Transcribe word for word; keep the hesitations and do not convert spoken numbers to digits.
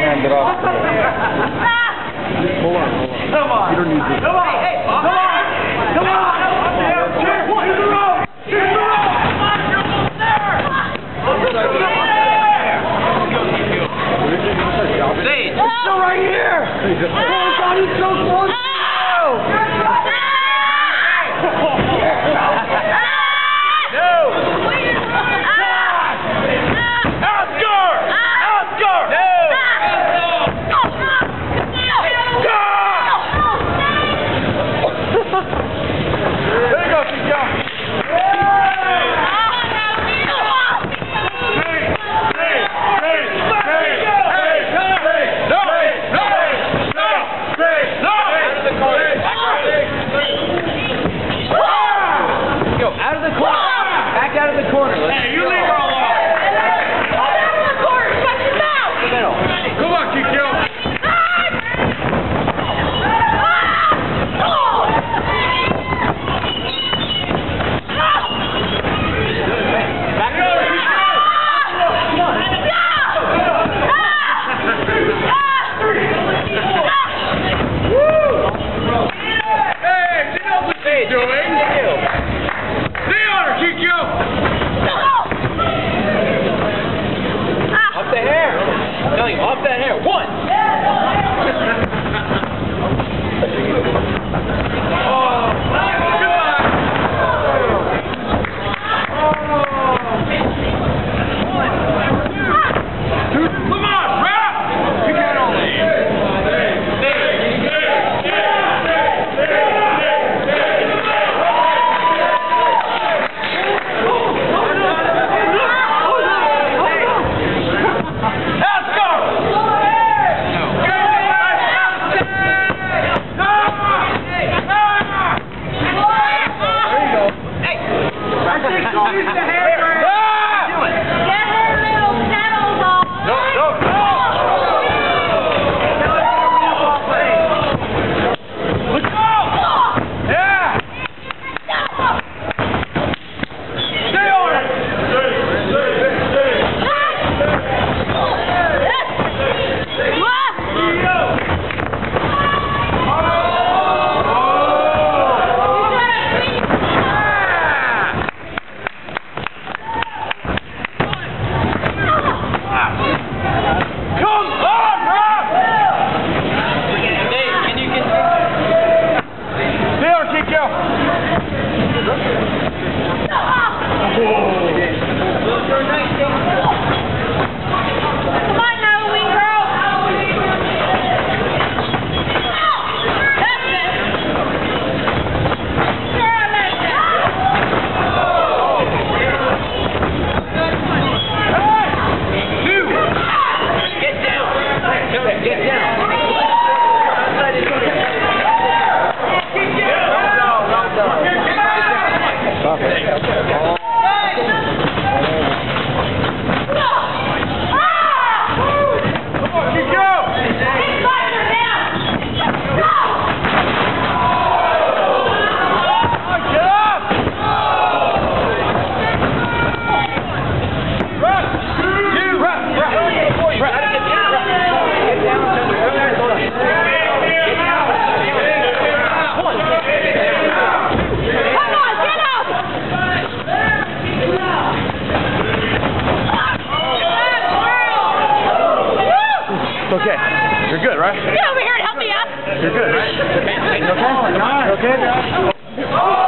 hand it off. Hold on, hold on. Come on. You don't need this. Come on. Hey, hey, come on. Come on. Cheers. Cheers the road. Cheers the road. Come on, you're almost there. Sage. It's still right here. Oh, God, he's so close. Corner. Hey, you leave her alone. Out of the corner. Shut your mouth. Come on, Kikyo. Back over. Hey, she knows what she's doing. Stay on her, Kikyo. Off the hair. I'm telling you, off that hair. One. Oh, goodbye. Come on, rap. You got all Okay, you're good, right? Get over here and help me up. You're good, right? You okay? You okay?